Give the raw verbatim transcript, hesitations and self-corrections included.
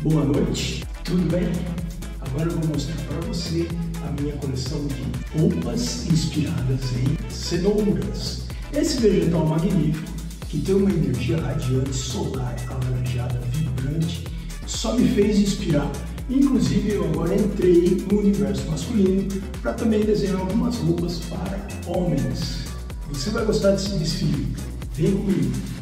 Boa noite, tudo bem? Agora eu vou mostrar para você a minha coleção de roupas inspiradas em cenouras. Esse vegetal magnífico, que tem uma energia radiante, solar, alaranjada, vibrante, só me fez inspirar. Inclusive eu agora entrei no universo masculino para também desenhar algumas roupas para homens. Você vai gostar desse desfile, vem comigo!